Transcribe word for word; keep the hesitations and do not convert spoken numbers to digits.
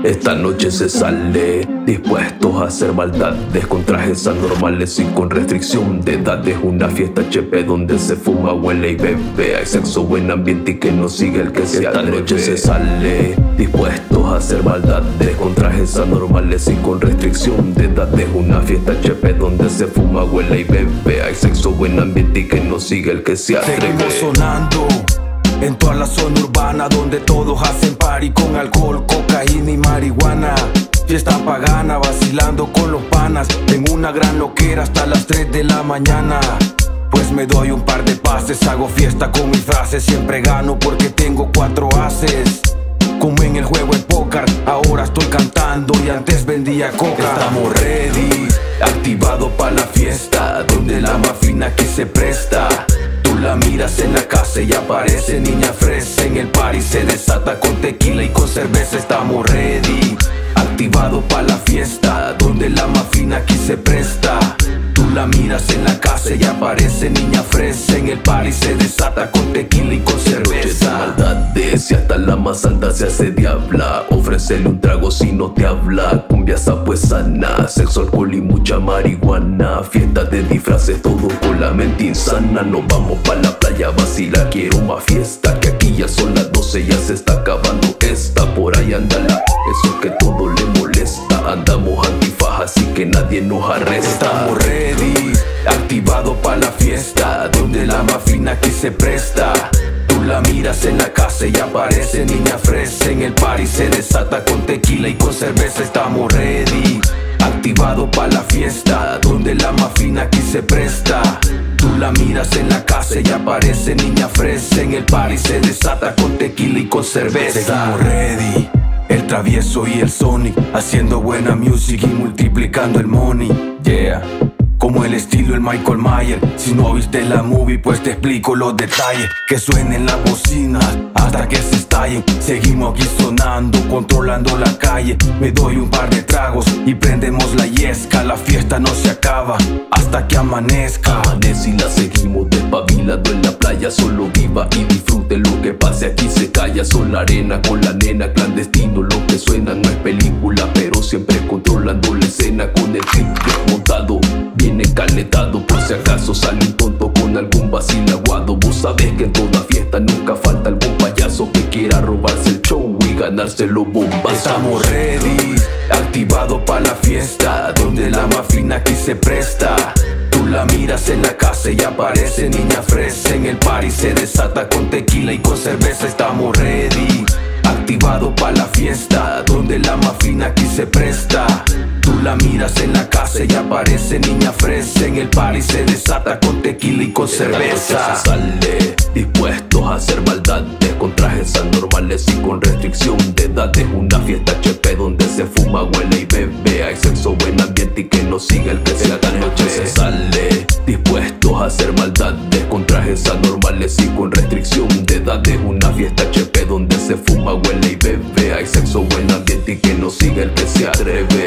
Esta noche se sale, dispuestos a hacer maldades con trajes anormales y con restricción de edades. Una fiesta H P donde se fuma, huele y bebe. Hay sexo, buen ambiente y que no siga el que se atreve. Esta noche se sale, dispuestos a hacer maldades con trajes anormales y con restricción de edades. Una fiesta H P donde se fuma, huele y bebe. Hay sexo, buen ambiente y que no siga el que se atreve. Seguimos sonando en toda la zona urbana donde todos hacen party con alcohol, cocaína y marihuana. Fiesta pagana, vacilando con los panas en una gran loquera hasta las tres de la mañana. Pues me doy un par de pases, hago fiesta con mis frases. Siempre gano porque tengo cuatro ases. Como en el juego de póker, ahora estoy cantando y antes vendía coca. Estamos ready, activado pa' la fiesta donde la más fina aquí se presta. Tú la miras en la casa y aparece niña fresa. En el party se desata con tequila y con cerveza. Estamos ready, activado pa' la fiesta donde la más fina aquí se presta. Tú la miras en la casa y aparece niña fresa. En el party se desata con tequila y con cerveza. Maldades y hasta la más alta se hace diabla. Ofrécele un trago si no te habla. Cumbia sapuesana, sexo, alcohol y mucha marihuana. Fiesta de disfraces, todo con la mente insana. Nos vamos pa' la playa a vacilar, quiero más fiesta. Que aquí ya son las doce, ya se está acabando esta. Por ahí anda la, eso que todo le molesta. Andamos antifaz, así que nadie nos arresta. Estamos ready, activado pa' la fiesta donde la más fina aquí se presta. Tú la miras en la casa y aparece niña fresa. En el party se desata con tequila y con cerveza. Estamos ready, activado pa' la fiesta donde la más fina aquí se presta. Tú la miras en la casa y aparece niña fresa. En el party se desata con tequila y con cerveza. Estamos ready, el travieso y el Sonic, haciendo buena music y multiplicando el money. Yeah, como el estilo el Michael Myers. Si no viste la movie pues te explico los detalles. Que suenen las bocinas hasta que se estallen. Seguimos aquí sonando, controlando la calle. Me doy un par de tragos y prendemos la yesca. La fiesta no se acaba hasta que amanezca. Amanece y la seguimos despabilando en la playa. Solo viva y disfrute, lo que pase aquí se calla. Son la arena con la nena, clandestino. Lo que suena no es película, pero siempre controlando la escena. Con el clip montado, viene calentado. Por si acaso sale un tonto con algún vacil aguado. Vos sabés que en toda fiesta nunca falta algún payaso que quiera robarse el show y ganarse los bombazos. Estamos ready, activado pa' la fiesta donde la más fina aquí se presta. Tú la miras en la casa y aparece niña fresa. En el party se desata con tequila y con cerveza. Estamos ready, activado pa' la fiesta donde la más fina aquí se presta. Tú la miras en la casa y aparece niña fresa. En el party se desata con tequila y con cerveza. Se sale, dispuestos a hacer maldades con trajes anormales y con restricción de edades. Una fiesta H P donde se fuma, huele y bebe. Hay sexo, buen ambiente y que no siga el que se atreve. Esta noche se sale, dispuestos a hacer maldades con trajes anormales y con restricción de edades. Una fiesta H P donde se fuma, huele y bebe. Hay sexo, buen ambiente y que no siga el que se atreve.